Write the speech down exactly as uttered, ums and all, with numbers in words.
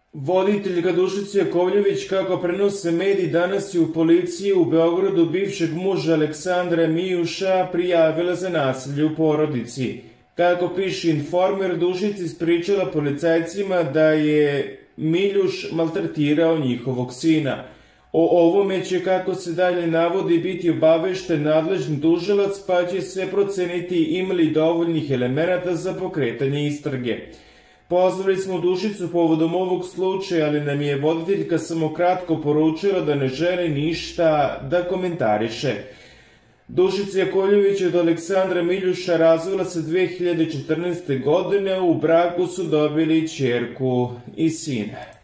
Voditeljka Dušica Jakovljević, kako prenose mediji, danas je u policiji u Beogradu bivšeg muža Aleksandra Mijuša prijavila za nasilje u porodici. Kako piše Informer, Dušica ispričala policajcima da je Miljuš maltretirao njihovog sina. O ovome će, kako se dalje navodi, biti obavešten nadležni tužilac, pa će se proceniti ima li dovoljnih elemenata za pokretanje istrage. Pozvali smo Dušicu povodom ovog slučaja, ali nam je voditeljka samo kratko poručila da ne želi ništa da komentariše. Dušica Jakovljević od Aleksandra Miljuša razvela se dve hiljade četrnaeste. godine, u braku su dobili ćerku i sina.